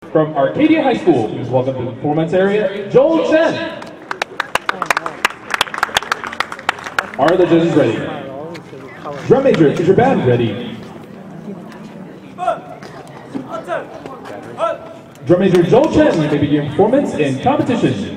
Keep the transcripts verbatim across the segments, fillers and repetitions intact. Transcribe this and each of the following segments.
From Arcadia High School, please welcome to the performance area, Joel Chen. Are the judges ready? Drum major, is your band ready? Drum major Joel Chen, you may begin performance in competition.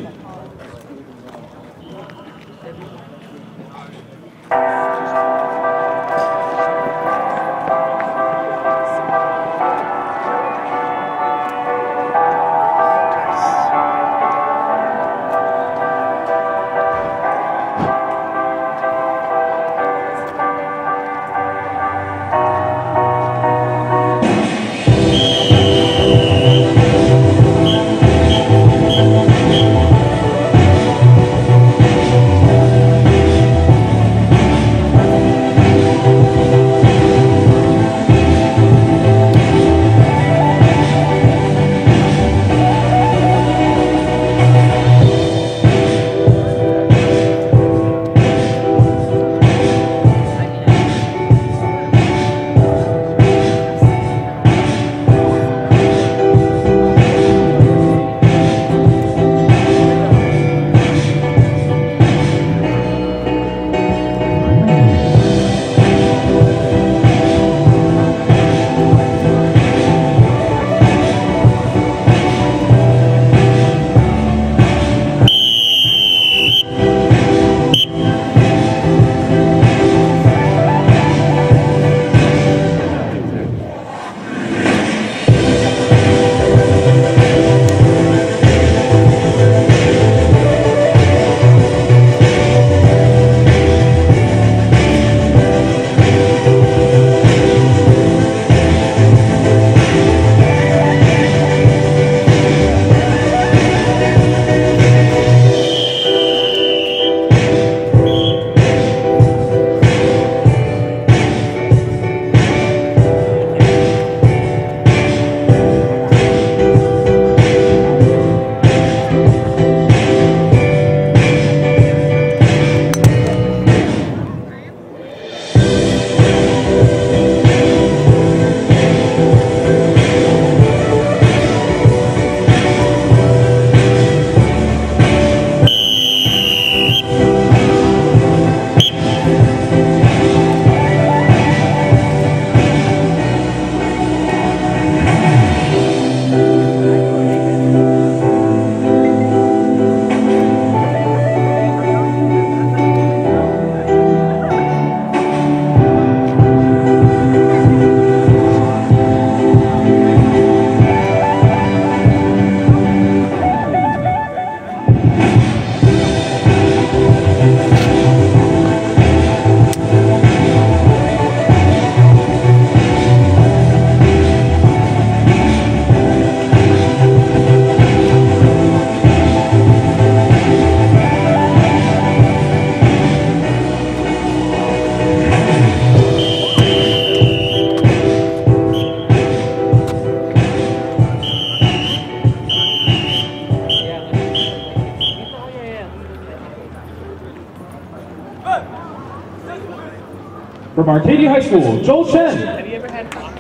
From Arcadia High School, Joel Chen. Have you ever had